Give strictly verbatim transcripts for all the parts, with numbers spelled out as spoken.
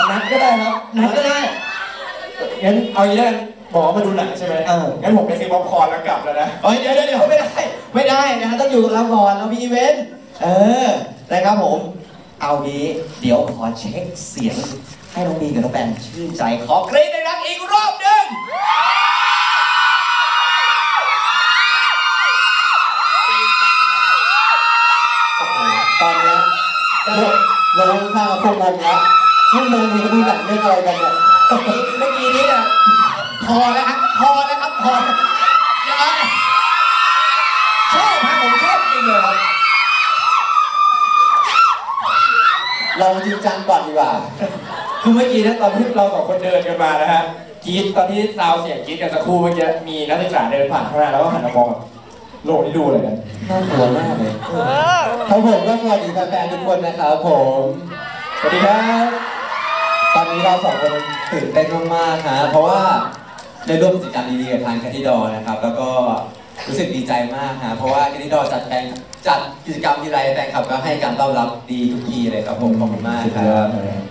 นัดก็ได้ครับนัดก็ได้งั้นเอาอย่างนี้กันบอกว่ามาดูหนังใช่ไหมเอองั้นผมไปซื้อป๊อปคอร์นแล้วกลับแล้วนะเฮ้ยเดี๋ยวเดี๋ยวไม่ได้ไม่ได้นะฮะต้องอยู่กับเราก่อนเรามีอีเวนต์เออนะครับผมเอางี้เดี๋ยวขอเช็คเสียงให้น้องมีกับน้องแบนชื่นใจขอกรี๊ดดังๆอีกรอบหนึ่งตอนนี้เราเราข้าวพวกมันแล้วพวกมันมีดูหนังเรื่องอะไรกันเนี่ยเมื่อกี้นี้เนี่ยพอแล้วครับพอแล้วครับพอยังไงชอบนะผมชอบจริงเลยครับเราจริงจังก่อนดีกว่าคือเมื่อกี้นะตอนที่เราสองคนเดินกันมานะฮะกรี๊ดตอนที่ซาวเสียงกรี๊ดกันสักครู่เมื่อกี้มีนักศึกษาเดินผ่านข้างหน้าแล้วก็หันมามองแบบโลกนี้ดูอะไรกันน่ากลัวมากเลยครับผมก็สวัสดีแฟนๆทุกคนนะครับผมสวัสดีครับตอนนี้เราสองคนตื่นเต้นมากๆฮะเพราะว่าได้ร่วมกิจกรรมดีๆกับทางแคทตี้ดอนะครับแล้วก็รู้สึกดีใจมากฮะเพราะว่าแคทตี้ดอจัดแฟนจัดกิจกรรมทีไรแฟนคลับก็ให้การต้อนรับดีทุกทีเลยครับผมขอบคุณมากครับ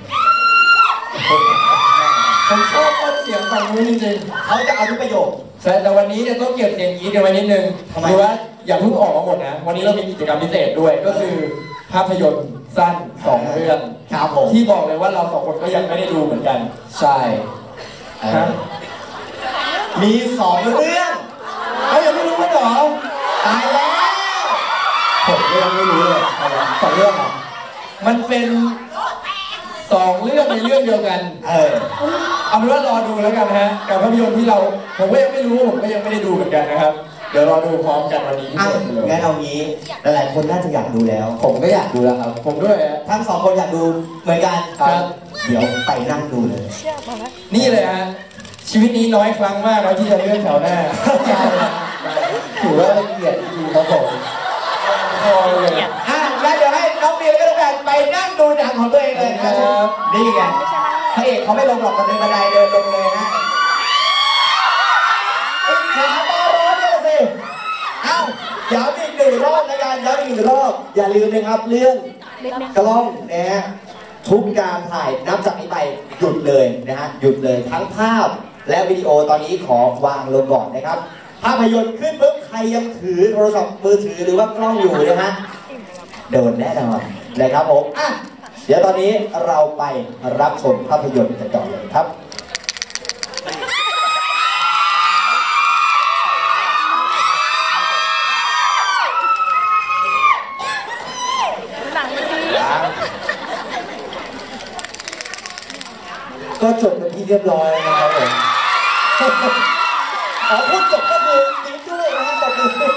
ผมชอบต้นเสียงฝั่งนู้นจริงๆเขาจะเอาทุกประโยคใช่แต่วันนี้เนี่ยต้องเก็บเสียงกรี๊ดกันไว้นิดนึงคือว่าอย่าเพิ่งออกมาหมดนะวันนี้เรามีกิจกรรมพิเศษด้วยก็คือภาพยนตร์สั้นสองเรื่องครับผมที่บอกเลยว่าเราสองคนก็ยังไม่ได้ดูเหมือนกันใช่มีสองเรื่องเขายังไม่รู้กันหรอตายแล้วผมก็ยังไม่รู้เลยสองเรื่องอ่ะมันเป็นสองเรื่องในเรื่องเดียวกันเออเอาเป็นว่ารอดูแล้วกันนะฮะกับภาพยนตร์ที่เราผมก็ยังไม่รู้ผมก็ยังไม่ได้ดูเหมือนกันนะครับเดี๋ยวรอดูพร้อมกันวันนี้งั้นเอางี้หลายๆคนน่าจะอยากดูแล้วผมก็อยากดูแล้วครับผมด้วยทั้งสองคนอยากดูเหมือนกันครับเดี๋ยวไปนั่งดูเลยนี่เลยฮะชีวิตนี้น้อยครั้งมากนะที่จะเลื่อนแถวหน้าถือว่าเป็นเกียรติดีครับผมพอเลยอ่ะงั้นเดี๋ยวให้น้องเบียร์ก็แล้วกันไปนั่งดูหนังของตัวเองเลยนะครับนี่ไงพระเอกเขาไม่ลงหรอกกันเดินบันไดเดินลงเลยฮะขาตาร้อนเลยสิเอ้าย้ำอีกหนึ่งรอบในการย้ำอีกหนึ่งรอบอย่าลืมนะครับเรื่องกล้องนะฮะทุกการถ่ายนับจากนี้ไปหยุดเลยนะฮะหยุดเลยทั้งภาพและวิดีโอตอนนี้ขอวางลงก่อนนะครับภาพยนตร์ขึ้นปุ๊บใครยังถือโทรศัพท์มือถือหรือว่ากล้องอยู่นะฮะโดนแน่นอนเลยครับผมอ่ะเดี๋ยวตอนนี้เราไปรับชมภาพยนตร์กันต่อเลยครับก็จบเป็นที่เรียบร้อยนะครับผมอ๋อพูดจบก็คือจริงด้วยนะครับจบเลย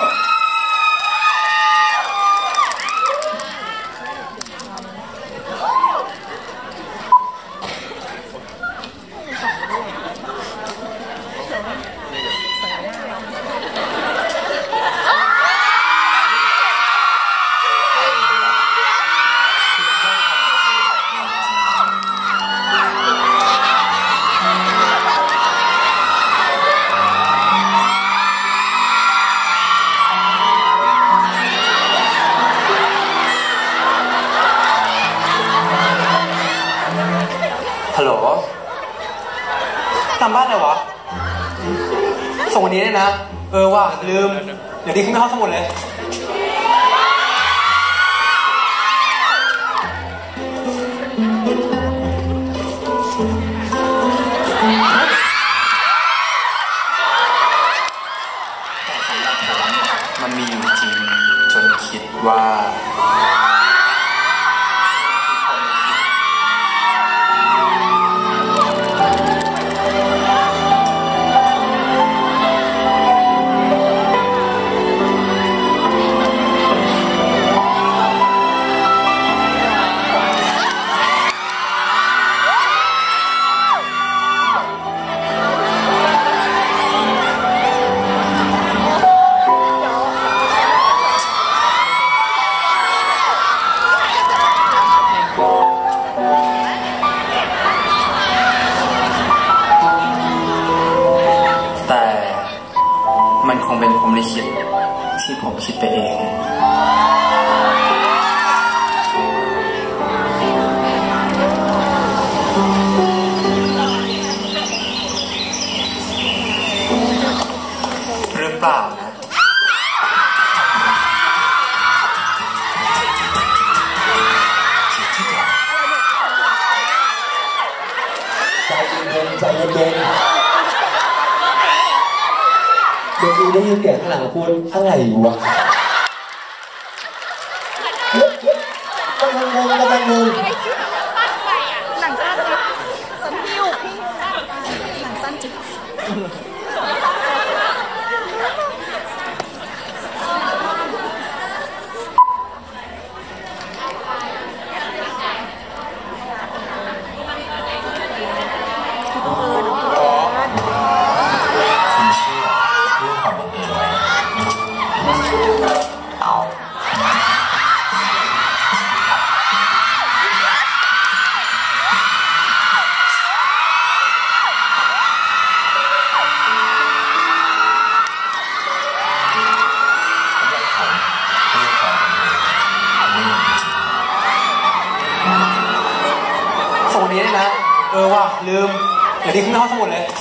ฮัลโหลจำบ้านเลยวะส่งวันนี้เลยนะเออว่ะลืมเดี๋ยวนี้ขึ้นไปห้องสมุดเลยมันมีอยู่จริงจนคิดว่าคงเป็นผมลิขิตที่ผมคิดไปเองเปล่านะใจเย็นใจเย็นเดี๋ยวดูได้ยินเสียงข้างหลังคุณอะไรวะกำลังงงกำลังงงหนังสั้นจิ๊บสันพิวพี่หนังสั้นจิ๊บส่งนี้เลยนะเออว่ะลืมเดี๋ยวนี้ขึ้นห้องสมุดเลย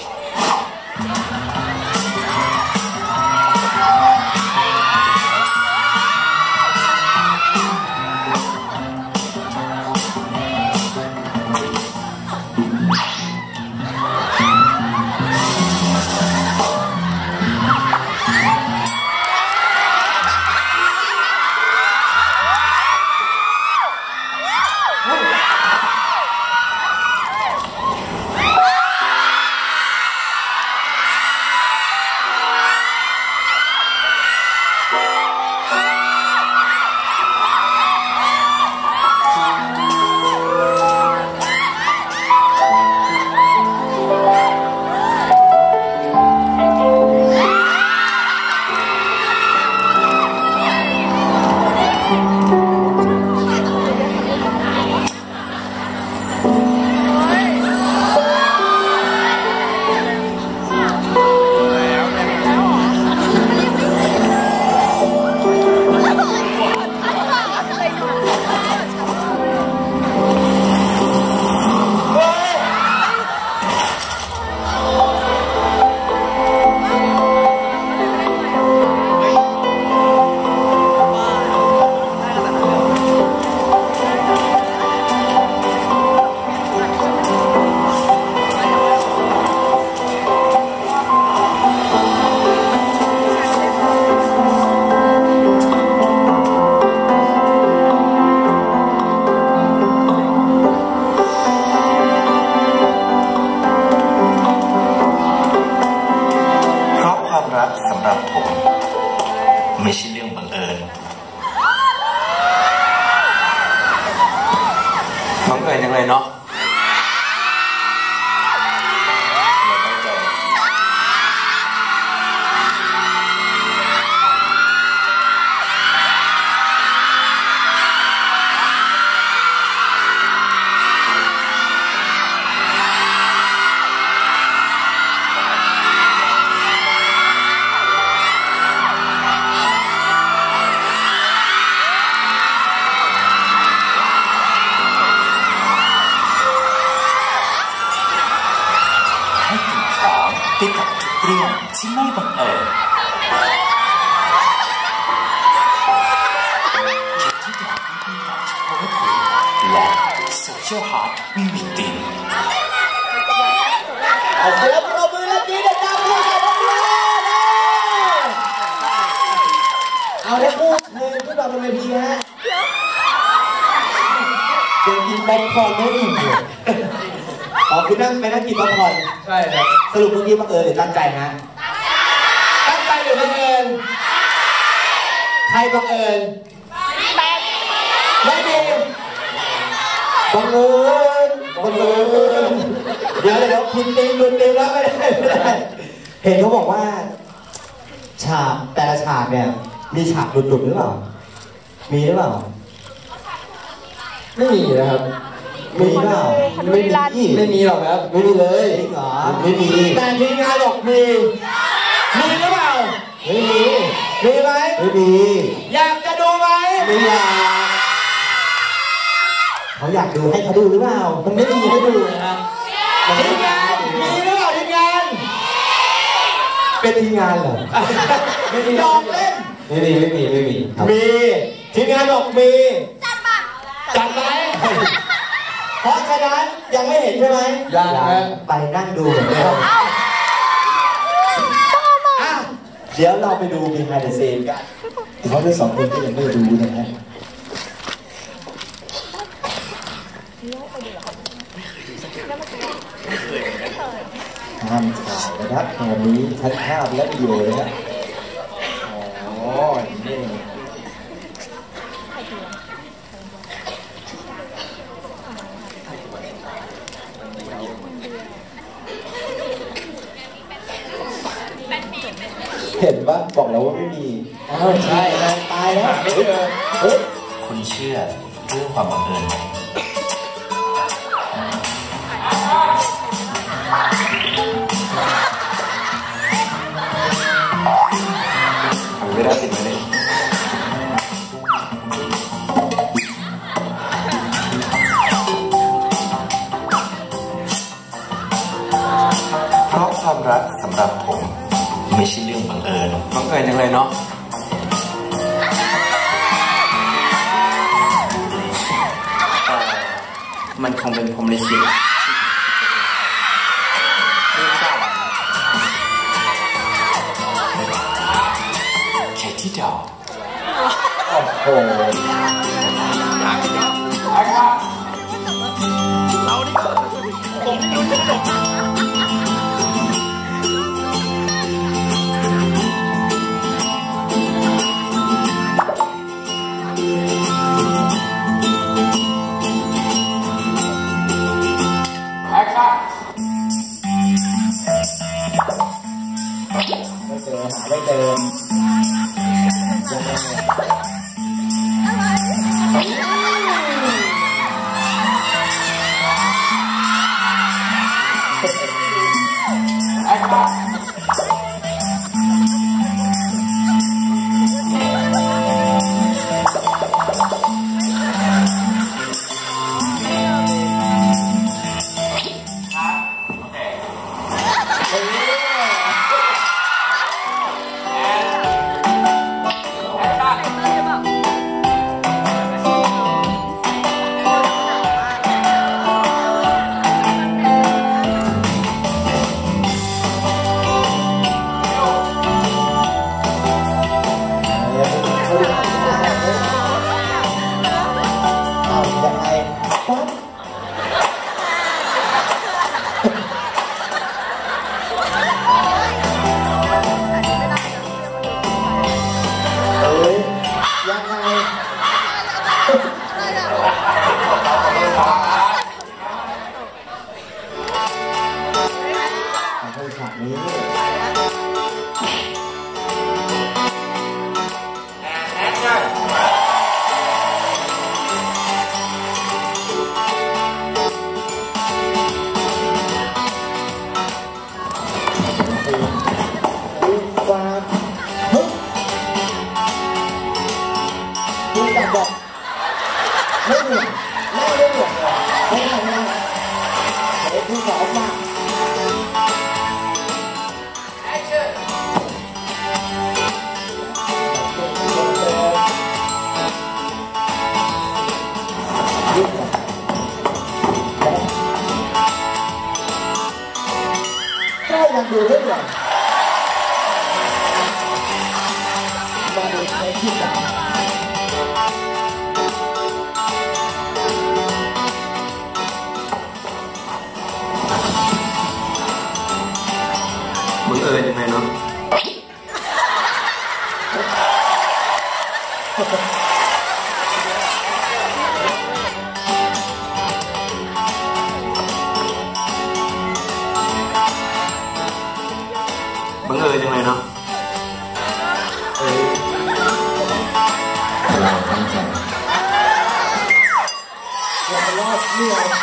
ไม่ใช่เรื่องบังเอิญบังเอิญยังไงเนาะที่กับทุกเรื่องที่ไม่บังเอิญที่อยากให้พี่รักเพราะว่าคุณและโซเชียลฮาร์ดวิวิตินเอาเสียงปรบมือและดีดังๆให้กับน้องๆเลยเอาทั้งคู่เชิญขึ้นมาบนเวทีฮะเดี๋ยวกินป๊อปคอร์นไม่อิ่มเลยอ๋อคือนั่งไปนั่งกินป๊อปคอร์นใช่ครับสรุปเมื่อกี้บังเอิญหรือตั้งใจฮะตั้งใจหรือบังเอิญใครบังเอิญไม่ดีบังเอิญบังเอิญเดี๋ยวเดี๋ยวคุณตีคุณตีแล้วไม่ได้ไม่ได้เห็นเขาบอกว่าฉากแต่ละฉากเนี่ยมีฉากหลุดๆหรือเปล่ามีหรือเปล่าไม่มีนะครับมีเปล่าไม่มีไม่มีหรอกครับไม่มีเลยหรอไม่มีแต่ทีมงานบอกมีมีหรือเปล่าไม่มีมีไหมไม่มีอยากจะดูไหมไม่อยากเขาอยากดูให้เขาดูหรือเปล่ามันไม่มีให้ดูนะครับทีมงานมีหรือเปล่าทีมงานเป็นทีมงานเหรอไม่มียอมเล่นไม่มีไม่มีไม่มีมีทีมงานบอกมีจัดมาจัดไหมเพราะฉะนั้นยังไม่เห็นใช่ไหมยังไปนั่งดูเหมือนเดิมเดี๋ยวเราไปดู behind the scene กันเพราะด้วยสองคนที่ยังไม่ดูนะฮะห้ามถ่ายนะครับตอนนี้ทั้งภาพและวิดีโอเลยนะอ๋อนี่เห็นปะบอกแล้วว่าไม่มีอ้าวใช่ตายแล้วไม่เจอคุณเชื่อเรื่องความบังเอิญไหมไม่ได้ติดเลยเพราะความรักสำหรับผมไม่ใช่เรื่องบังเอิญบังเอิญยังไงเนาะมันคงเป็นพรหมลิขิตแค่ที่เดาโอ้โหเราดิผมไม่รู้จะจบไม่เจอหาไม่เจอบอกไม่เหนื่อยไม่ได้เหนื่อยไม่ทำงานเด็กผู้สาวมากก็ยังดูไม่ไหวมาดูในที่สามบังเอิญยังไงเนาะบังเอิญยังไงเนาะเราตั้งใจเรารอดเรื่อย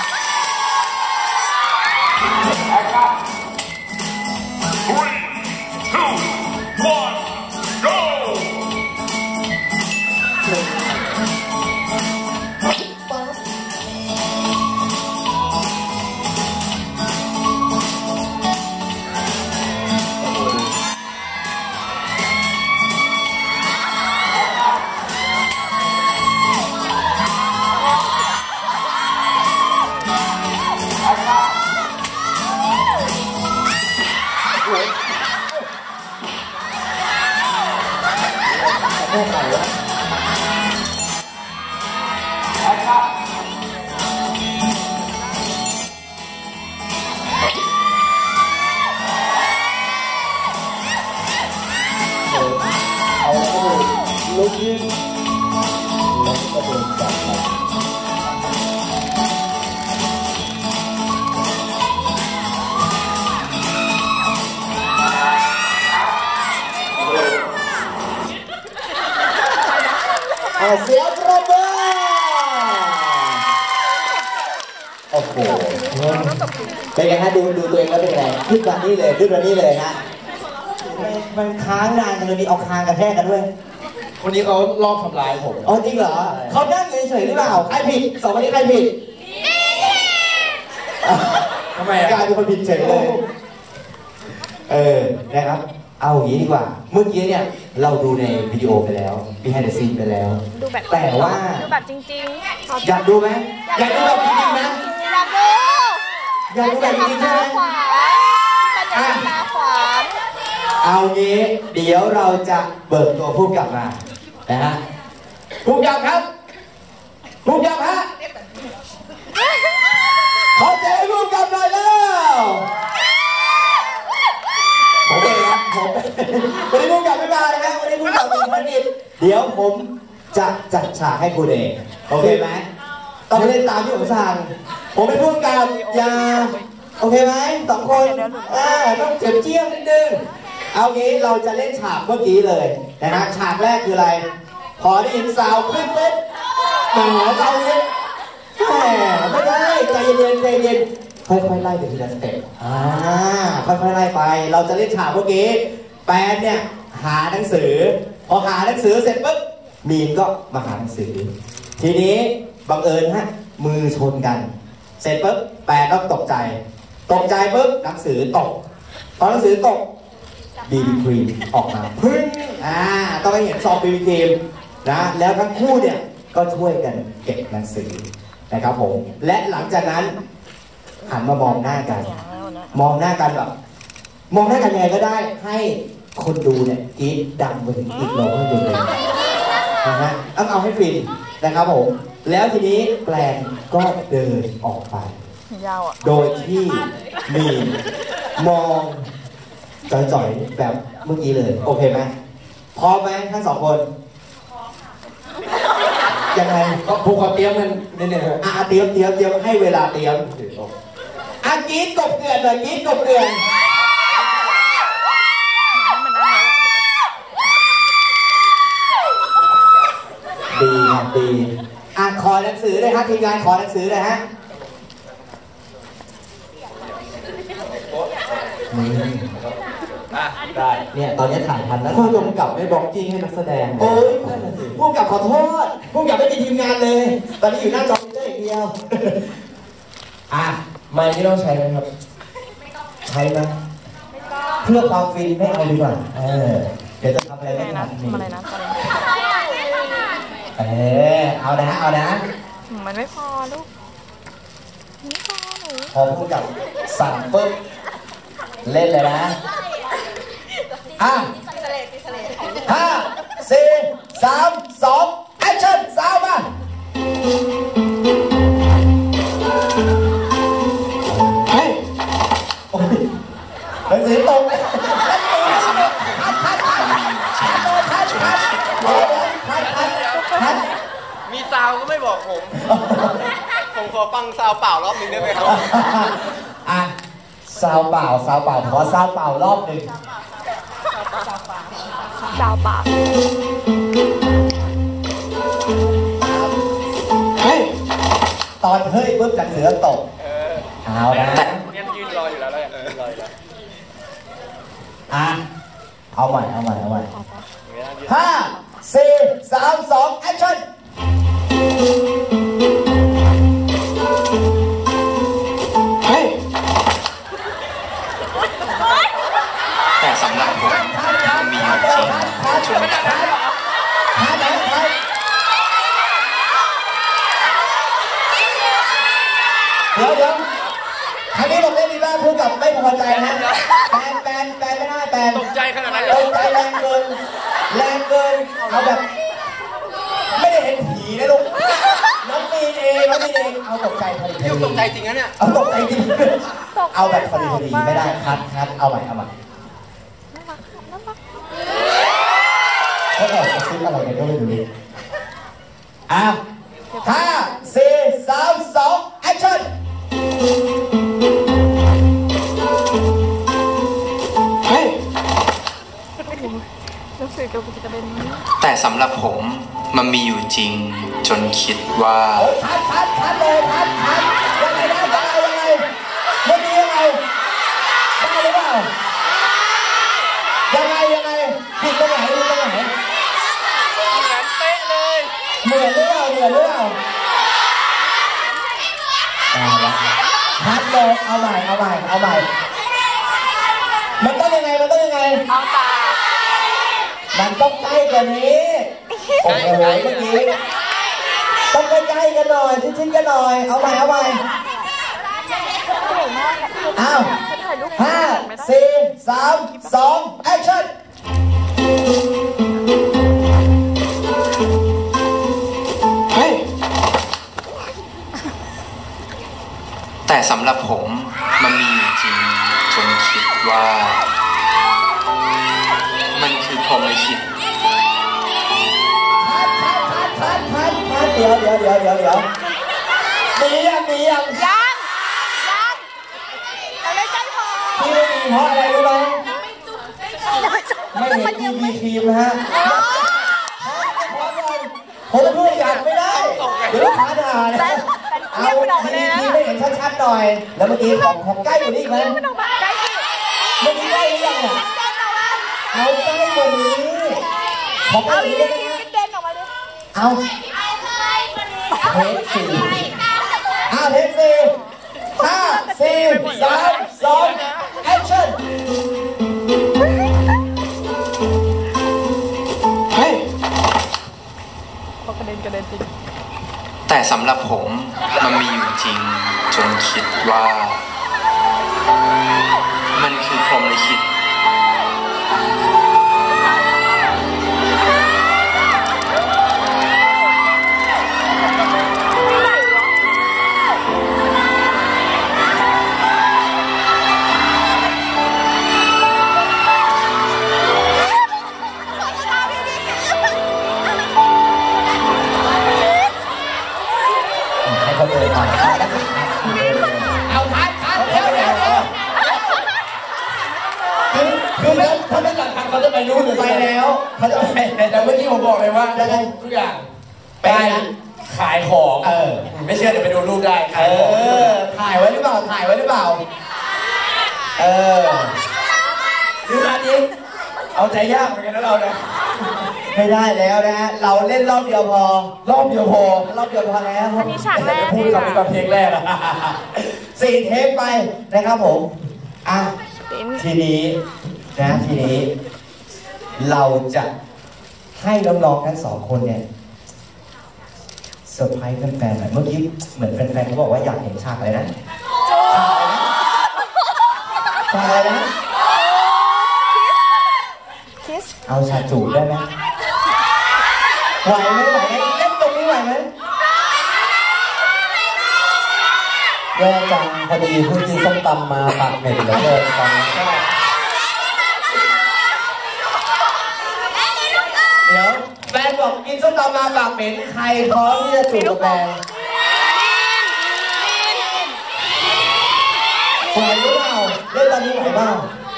แม่ไก่วะเอาลูกยืนแล้วก็เดินจากไปเสียงปรบมือโอ้โหเป็นไงฮะดูดูตัวเองแล้วเป็นไงขึ้นมานี่เลยขึ้นมานี่เลยฮะมันค้างนานมันมีเอาคางกระแทกกันด้วยคนนี้เขาลอบทำลายผมอ๋อจริงเหรอเขานั่งเฉยๆหรือเปล่าใครผิดสองคนนี้ใครผิดทำไมกลายเป็นคนผิดเฉยเลยเออนะครับเอาอย่างนี้ดีกว่าเมื่อกี้เนี่ยเราดูในวิดีโอไปแล้ว behind the scene ไปแล้วดูแบบแต่ว่าดูแบบจริงๆอยากดูไหมอยากดูแบบจริงๆนะอยากดูอยากดูแบบจริงๆใช่ไหมอ่ะตาขวานเอางี้เดี๋ยวเราจะเบิกตัวผู้กำกับมานะฮะผู้กำกับครับผู้กำกับฮะขอเสียงให้ผู้กำกับหน่อยแล้วผมเองครับผมวันนี้ผู้กำกับไม่มาเลยนะวันนี้ผู้กำกับเป็นภารกิจเดี๋ยวผมจะจัดฉากให้คุณเองโอเคไหมต้องเล่นตามที่ผมสั่งผมเป็นผู้กำกับอย่าโอเคไหมสองคนอ่าต้องเจ็บเจี้ยวนิดนึงเอางี้เราจะเล่นฉากเมื่อกี้เลยนะฮะฉากแรกคืออะไรพอได้ยินซาวขึ้นปุ๊บหมาเราเนี่ยแหมไม่ได้ใจเย็นใจเย็นค่อยๆไล่ไปทีละสเต็ปอ่าค่อยๆไล่ไปเราจะเล่นฉากเมื่อกี้แปนเนี่ยหาหนังสือพอหาหนังสือเสร็จปุ๊บมีนก็มาหาหนังสือทีนี้บังเอิญฮะมือชนกันเสร็จปุ๊บแปนก็ตกใจตกใจปุ๊บหนังสือตกพอหนังสือตกบีบีครีมออกมาพึ่งอ่าต้องให้เห็นซองบีบีครีมนะแล้วทั้งคู่เนี่ยก็ช่วยกันเก็บหนังสือนะครับผมและหลังจากนั้นหันมามองหน้ากันมองหน้ากันแบบมองหน้ากันยังไงก็ได้ให้คนดูเนี่ยกรี๊ดดังไปถึงอีกโลให้ดูเลยนะฮะต้องเอาให้ฟินนะครับผมแล้วทีนี้แปลงก็เดินออกไปโดยที่มีมองจ่อยๆแบบเมื่อกี้เลยโอเคไหมพร้อมไหมทั้งสองคนยังไงก็ผูกคอเตรียมกันนิดนึงอ่ะเตรียมเตรียมเตรียมให้เวลาเตรียมอ่ะกรี๊ดกบเกลื่อนเลยกรี๊ดกบเกลื่อนดีครับดีอ่ะขอหนังสือเลยฮะทีมงานขอหนังสือเลยฮะได้เนี่ยตอนนี้ถ่ายทันแล้วผู้กำกับไม่บล็อกกิ้งให้นักแสดงโอ้ยผู้กำกับขอโทษผู้กำกับไม่มีทีมงานเลยตอนนี้อยู่หน้าจอได้อย่างเดียวอ่ะไมค์นี่ต้องใช้ไหมครับใช้ไหมเพื่อความฟินไม่เอาดีกว่าเออเดี๋ยวจะทำอะไรไม่ทันนี่อะไรนะเออเอานะเอานะมันไม่พอลูกไม่พอหนูพอผู้กำกับสั่งปุ๊บเล่นเลยนะอ่ะห้าสี่สามสองแอคชั่นสาวมาเฮ้ยโอ้ยหนังสือตรงเลยมีซาวก็ไม่บอกผมผมขอฟังซาวเปล่ารอบนึงได้ไหมครับอ่ะซาวเปล่าซาวเปล่าขอซาวเปล่ารอบหนึ่งซาวเปล่าเฮ้ยตอนเฮ้ยปุ๊บหนังสือตกเอานะเนี่ยยืนรออยู่แล้วเลยยืนรออยู่แล้วอ่ะเอาใหม่เอาใหม่เอาใหม่ห้าสี่สามสองแอคชั่นแต่สำหรับผมมีอยู่จริงช่วงนี้เดี๋ยวเดี๋ยวครั้งนี้ผมเล่นดีบ้างพูดกับไม่พอใจนะแปนแปนแปนไม่ได้แปนตกใจขนาดนั้นตกใจแรงเกินแรงเกินเอาแบบไม่ได้เห็นผีนะลูกน้องมีนเองน้องมีนเองเอาตกใจพอดีพี่ตกใจจริงนะเนี่ยเอาตกใจจริงเอาแบบพอดีพอดีไม่ได้คัดคัดเอาใหม่เอาใหม่เขาแอบกระซิบอะไรกันก็ไม่รู้อ่ะห้าสี่สามสองแอคชั่นเฮ้ยแต่สำหรับผมมันมีอยู่จริงจนคิดว่าพัดพัดพัดเลยพัดพัดยังไงนะได้ยังไงมันมียังไงได้หรือเปล่ายังไงยังไงผิดตรงไหนผิดตรงไหนเหมือนเป๊ะเลยเหมือนหรือเปล่าเหมือนหรือเปล่าพัดเลยเอาใหม่เอาใหม่เอาใหม่มันต้องยังไงมันต้องยังไงเอาตามันต้องใกล้กว่านี้โอ้โหเมื่อกี้ต้องใกล้ๆกันหน่อยชิ้นๆกันหน่อยเอาใหม่เอาใหม่อ้าวห้าสี่สามสองแอคชั่นเฮ้ยแต่สำหรับผมมันมีอยู่จริงจนคิดว่ามันคือพรหมลิขิตพัดพัดพัดพัดพัดพัดเดี๋ยวเดี๋ยวเดี๋ยวเดี๋ยวเดี๋ยวมียังมียังยังยังเราได้ใจพอที่ไม่มีเพราะอะไรรู้ไหมไม่เห็นทีวีครีมนะฮะผมพูดอย่างไม่ได้เดี๋ยวค้าด่าเนี่ยเอาทีวีไม่เห็นชัดๆหน่อยแล้วเมื่อกี้ของของใกล้กว่านี้ไหมเมื่อกี้ได้หรือยังอ่ะเอาใกล้กว่านี้ของใกล้กว่านี้ได้ไหมเอาเทปสี่ห้าเทปสี่ห้าสี่สามสองแอคชั่นเฮ้ยกระเด็นกระเด็นจริงแต่สำหรับผมมันมีอยู่จริงจนคิดว่ามันคือพรหมลิขิตเอาทัดทัดเดี๋ยวเดี๋ยวคือคือแล้วถ้าไม่ตัดทัดเขาจะไปรู้หรือไปแล้วเขาจะไปแต่เมื่อกี้ผมบอกเลยว่าได้ทุกอย่างไปขายของเออไม่เชื่อเดี๋ยวไปดูรูปได้เออถ่ายไว้หรือเปล่าถ่ายไว้หรือเปล่าเออคือร้านนี้เอาใจยากเหมือนกันนะเราเนี่ยไม่ได้แล้วนะฮะเราเล่นรอบเดียวพอรอบเดียวพอรอบเดียวพอแล้วอันนี้ฉากแรกพูดกับเป็นเพลงแรกอะสี่เทปไปนะครับผมอ่ะทีนี้นะทีนี้เราจะให้น้องๆทั้งสองคนเนี่ยเซอร์ไพรส์แฟนๆหน่อยเมื่อกี้เหมือนแฟนๆเขาบอกว่าอยากเห็นฉากอะไรนะฉากอะไรนะเอาชาจูบได้ไหมไหวไหมไหวไหมเล่นตรงนี้ไหวไหมแย่จังพอดีเพิ่งกินส้มตำมาปากเหม็นเหลือเกินตอนนี้เดี๋ยวแฟนบอกกินส้มตำมาปากเหม็นใครพร้อมที่จะจูบกับแฟนไหวหรือเปล่าเล่นตอนนี้ไหวเปล่า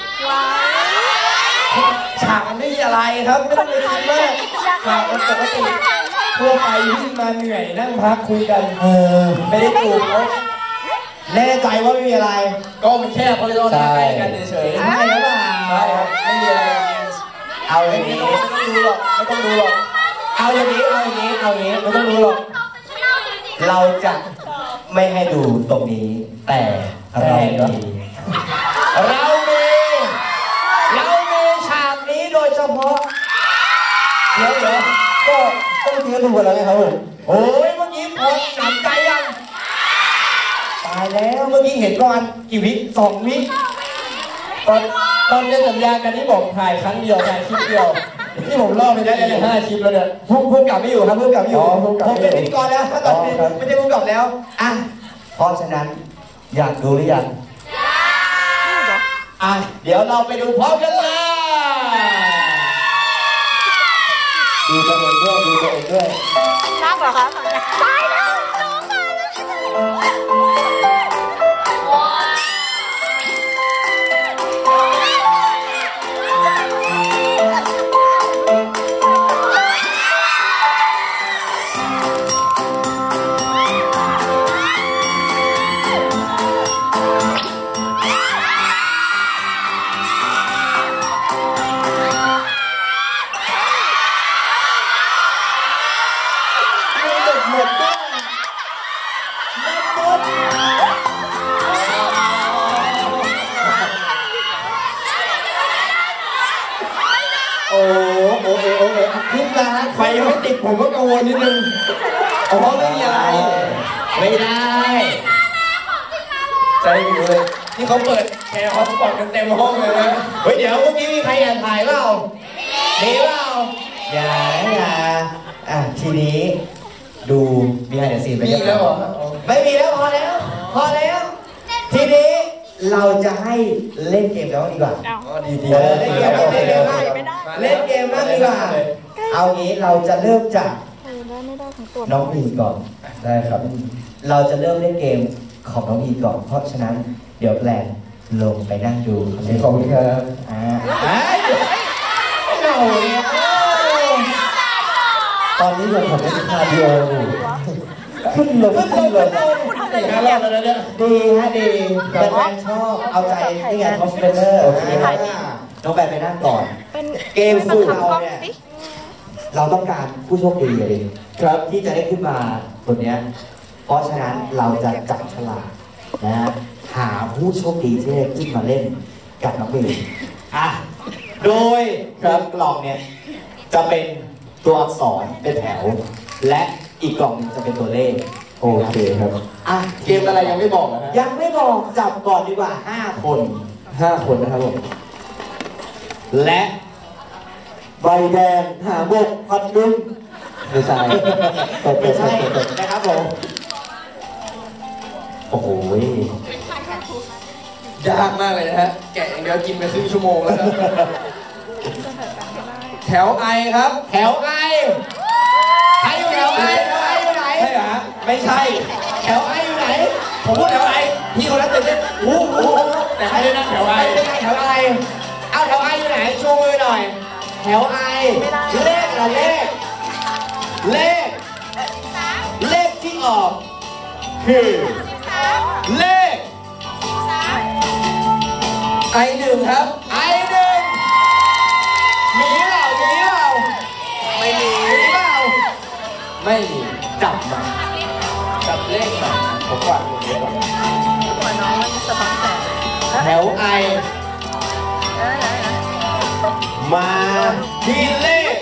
ฉากมันไม่มีอะไรครับไม่ต้องไปคิดมากฉากมันปกติทั่วไปที่มาเหนื่อยนั่งพักคุยกันเออไม่ได้จูบเขาแน่ใจว่าไม่มีอะไรก็มันแค่พอเราหน้าใกล้กันเฉยๆใช่หรือเปล่าไม่มีอะไรเอาอย่างนี้ไม่ต้องดูหรอกไม่ต้องดูหรอกเอาอย่างนี้เอาอย่างนี้เอาอย่างนี้ไม่ต้องดูหรอกเราจะไม่ให้ดูตรงนี้แต่เรามีเรามีเรามีฉากนี้โดยเฉพาะเดี๋ยวเดี๋ยวก็ต้องเทียบดูกันแล้วไงครับผมโอ้ยเมื่อกี้พอหนำใจยังตายแล้วเมื่อกี้เห็นประมาณกี่วิสองวิตอนตอนเรียนสัญญากันที่บอกถ่ายครั้งเดียวถ่ายคลิปเดียวที่ผมล่อไปได้เลยห้าคลิปแล้วเนี่ยพุ่งพุ่งกลับไม่อยู่ครับพุ่งกลับไม่อยู่ผมเป็นพิธีกรแล้วตอนนี้ไม่ใช่พุ่งกลับแล้วอ่ะเพราะฉะนั้นอยากดูหรือยังอ่ะเดี๋ยวเราไปดูพร้อมกันเลยดูตัวเองด้วยดูตัวเองด้วยน่ากเหรอคะตายแล้วน้องมาโอ้โหโอ้โหโอ้โหขึ้นนะไฟยังไม่ติดผมก็กังวลนิดนึงเพราะไม่มีอะไรไม่ได้ใจอยู่เลยนี่เขาเปิดแชร์ฮอตสปอตกันเต็มห้องเลยนะเฮ้ยเดี๋ยวเมื่อกี้มีใครแอบถ่ายเปล่ามีเปล่าอย่าอย่าอ่ะทีนี้ดูมีอะไรซีนไปเยอะแล้วไม่มีแล้วพอแล้วพอแล้วทีนี้เราจะให้เล่นเกมแล้วดีกว่าดีดีเล่นเกมเล่นเกมมากเล่นเกมมากดีกว่าเอางี้เราจะเริ่มจากน้องพีก่อนได้ครับเราจะเริ่มเล่นเกมของน้องพีก่อนเพราะฉะนั้นเดี๋ยวแปลนลงไปนั่งดูขอบคุณครับอ่าเราเนี่ยตอนนี้ผมเป็นคาร์ดิโออยู่ขึ้นลงขึ้นลงดีฮะดีแฟนชอบเอาใจที่งานคอสเพลเตอร์น้องแบนไปนั่งก่อนเกมสู้เราเนี่ยเราต้องการผู้โชคดีเลยครับที่จะได้ขึ้นมาคนนี้เพราะฉะนั้นเราจะจับฉลากนะหาผู้โชคดีที่ได้ขึ้นมาเล่นกับน้องบีอ่ะโดยครับกล่องเนี่ยจะเป็นตัวอักษรเป็นแถวและอีกกล่องนึงจะเป็นตัวเลขโอเคครับอ่ะเกมอะไรยังไม่บอกนะฮะยังไม่บอกจับก่อนดีกว่าห้าคนห้าคนนะครับผมและใบแดงหาบกพัดลุงไม่ใช่ไม่ใช่นะครับผมโอ้โหยากมากเลยนะฮะแกะอย่างเดียวกินไปครึ่งชั่วโมงแล้วนะแถวไอครับแถวไอใครอยู่แถวไอแถวไออยู่ไหนใช่เหรอไม่ใช่แถวไออยู่ไหนผมพูดแถวไอพี่คนนั้นตื่นเต้นโอ้โหแต่ใครได้นั่งแถวไอแถวไอเอาแถวไออยู่ไหนชูมือหน่อยแถวไอเลขละเลขเลขเลขที่ออกคือเลขไอหนึ่งครับไอหนึ่งมีเปล่ามีเปล่าไม่มีมีเปล่าไม่มีจับมาจับเลขมาผมวางลงไปก่อนแถวไอมาที่เลข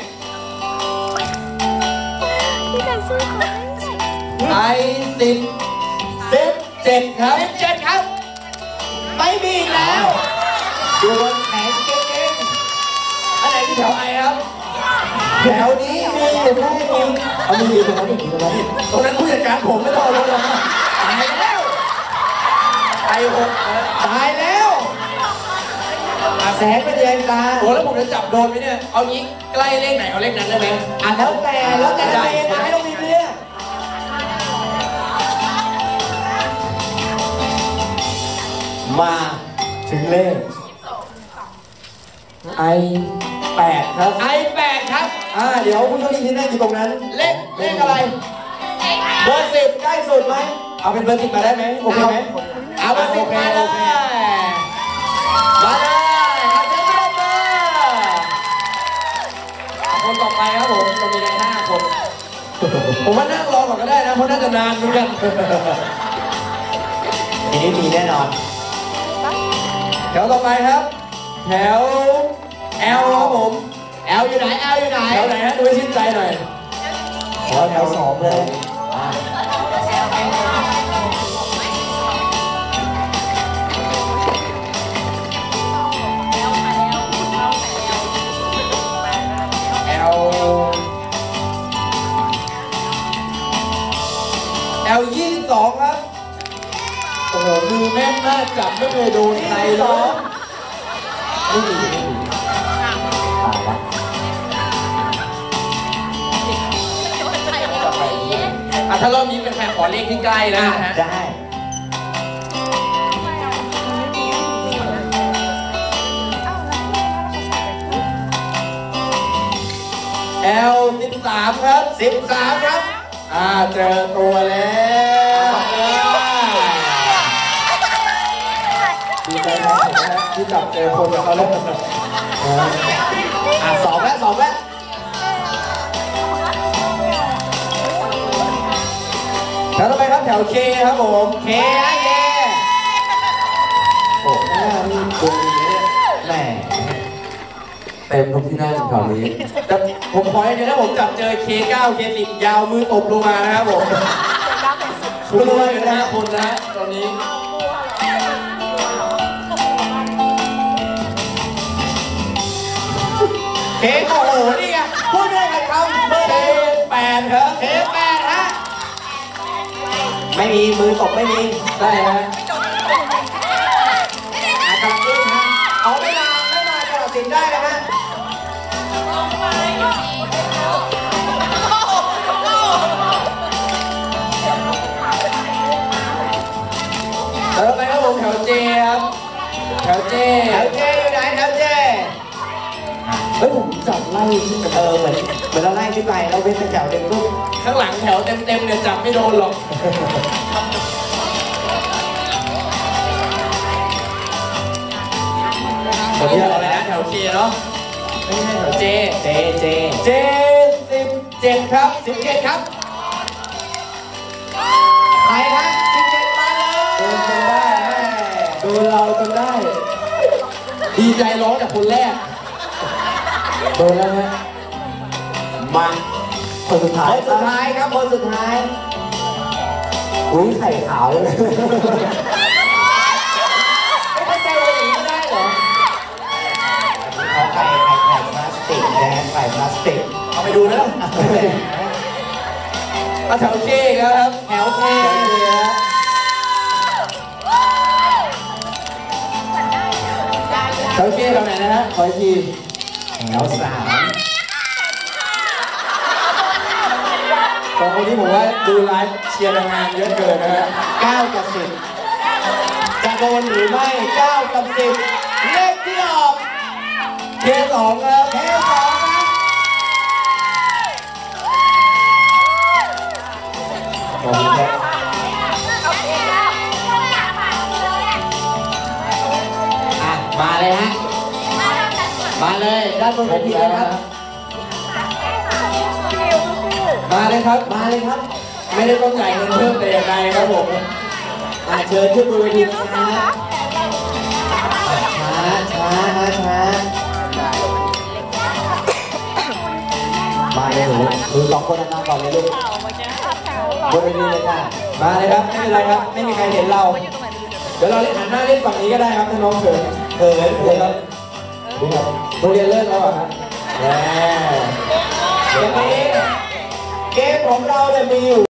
ไอสิบสิบเจ็ดครับสิบเจ็ดครับไม่มีอีกแล้วดูบนแขนเก่งๆอันไหนที่แถวไอครับแถวนี้มีอยู่แค่นี้เอามีอยู่ตรงนั้นอยู่ตรงนั้นตรงนั้นผู้จัดการผมไม่ต้องรถแล้วตายแล้วไอหกตายแล้วแสงเป็นแรงตาโอ้แล้วผมจะจับโดนไหมเนี่ยเอางี้ใกล้เลขไหนเอาเลขนั้นได้ไหมอ่ะแล้วแต่แล้วแต่ให้ต้องมีเลือกมาถึงเลขไอแปดครับไอแปดครับอ่าเดี๋ยวผู้โชคดีที่นั่งอยู่ตรงนั้นเลขเลขอะไรเบอร์สิบใกล้สุดไหมเอาเป็นเบอร์สิบมาได้ไหมโอเคไหมเอาเบอร์สิบมาเลยมาเลยเอาเจ้าเบอร์คนต่อไปครับผมเรามีกันห้าคนผมว่านั่งรอก่อนก็ได้นะเพราะน่าจะนานเหมือนกันทีนี้มีแน่นอนแถวต่อไปครับแถว L ครับผม L อยู่ไหน L อยู่ไหนแถวไหนฮะดูให้ชื่นใจหน่อยขอแถวสองเลยโหมือแม่นมากจับไม่เคยโดนใครเลยไม่มีไม่มีตายละอ่ะถ้ารอบนี้เป็นใครขอเลขที่ใกล้นะฮะได้แอลสิบสามครับสิบสามครับอ่าเจอตัวแล้วดีใจนะที่จับเจอคนกับเขาแล้วอ่าสองแล้วสองแล้วแถวต่อไปครับแถวเคครับผมเคนะเคโอ้หน้านี่ตัวนี้แหมเต็มทุกที่นั่งแถวนี้แต่ผมขอให้เนี่ยถ้าผมจับเจอ เค เก้า เค สิบ ยาวมือตบลงมานะครับผมคุณรู้ว่าเป็นห้าคนนะตอนนี้เคโอ้โหนี่ไงพูดได้ไงคำเคแปดครับเคแปดฮะไม่มีมือตบไม่มีได้ฮะอาการนี้ฮะเอาไม่มาไม่มาจะตัดสินได้นะฮะแล้วไปครับผมแถวเจครับแถวเจแถวเจอยู่ไหนแถวเจเฮ้ยผมจับไล่ที่เออเหมือนเหมือนเราไล่ที่ไปเราเป็นแถวเต็มปุ๊บข้างหลังแถวเต็มเต็มเนี่ยจับไม่โดนหรอกผมจะอะไรนะแถวเจเนาะไม่ใช่แถวเจเจเจเจสิบเจ็ดครับสิบเจ็ดครับใครนะสิบเจ็ดมาเลยโดนจนได้โดนเราจนได้ดีใจร้องจากคนแรกโดนแล้วนะมาคนสุดท้ายคนสุดท้ายครับคนสุดท้ายอุ้ยไข่ขาวเลยไม่ใช่ว่าอย่างนี้ได้เหรอเขาไข่ไข่ไข่พลาสติกนะไข่พลาสติกเอาไปดูนะมาแถวเคครับแถวเคแถวเคแถวไหนนะฮะขออีกทีแถวสามตอนนี้ผมว่าดูไลฟ์เชียร์นางงามเยอะเกินนะฮะเก้ากับสิบจะโดนหรือไม่เก้ากับสิบเลขที่ออกเคสองครับเคสองครับขอบคุณครับอ่ะมาเลยฮะมาเลยด้านบนเวทีเลยครับมาเลยครับมาเลยครับไม่ได้ต้องจ่ายเงินเพิ่มแต่อย่างใดครับผมอ่ะเชิญขึ้นบนเวทีนะช้าช้าช้าช้ามาเลยหนูหนูสองคนนั่งก่อนเลยลูกบนเวทีเลยค่ะมาเลยครับไม่เป็นไรครับไม่มีใครเห็นเราเดี๋ยวเราเล่นหันหน้าเล่นฝั่งนี้ก็ได้ครับถ้าน้องเขินเขินเลยครับโรงเรียนเลิกแล้วอ่ะแหมเกมนี้เกมของเราเนี่ยมีอยู่